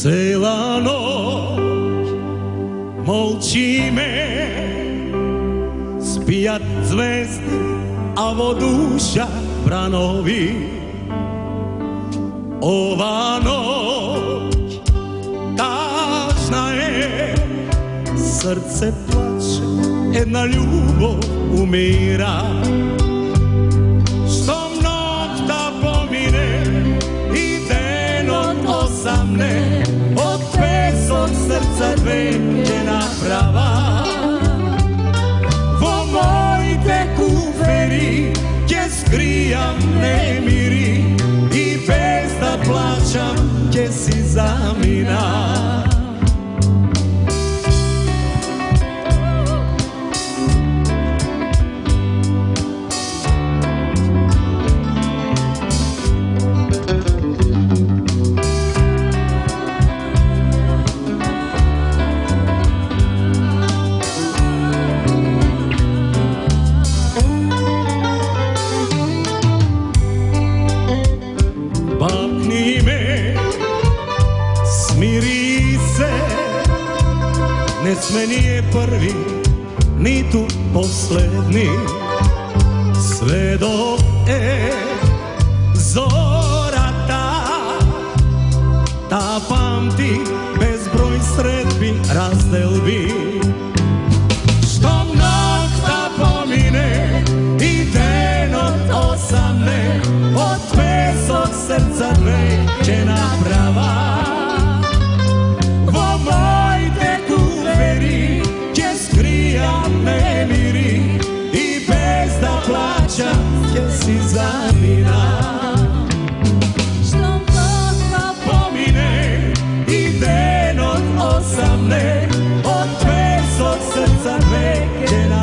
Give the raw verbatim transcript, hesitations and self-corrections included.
Cela noć molčíme, spijat zvezdy a voduša branovi. Ova noć tačna je, srce plače, jedna ljubav umira. Što nokta pomine i den od osamne, od pesog srca dve je naprava. Vo mojte kuferi gdje skrijam nemiri i bez da plaćam gdje si zamina. Papni me, smiri se, ne sme nije prvi, ni tu poslednji. Sve dok je zora ta, ta pamti bezbroj sredbi, razdelbi. Što nokta pomine i den od osamne, od pesog srca dve će naprava. Vo mojte kuferi gdje skrijam nemiri i bez da plaćam gdje si zamina. Što nokta pomine i den od osamne, od pesog srca dve će naprava.